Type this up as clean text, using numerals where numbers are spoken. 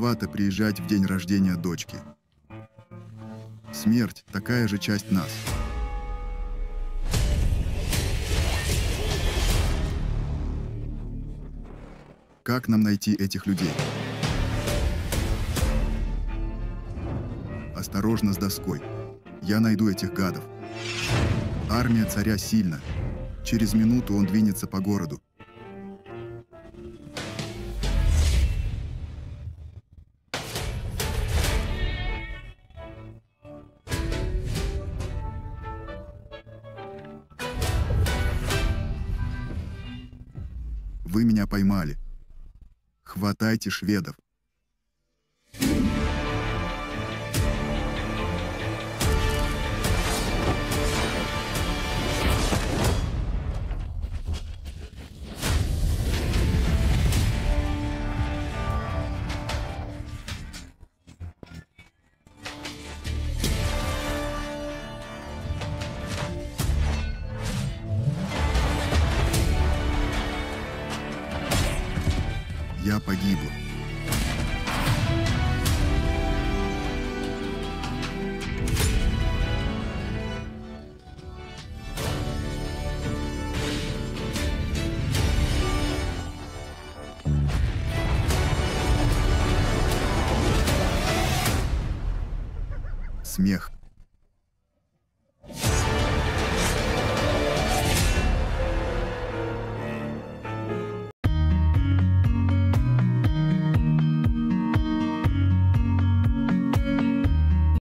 Стыдновато приезжать в день рождения дочки. Смерть — такая же часть нас. Как нам найти этих людей? Осторожно с доской. Я найду этих гадов. Армия царя сильна. Через минуту он двинется по городу. Вы меня поймали. Хватайте шведов. Я погибла. Смех.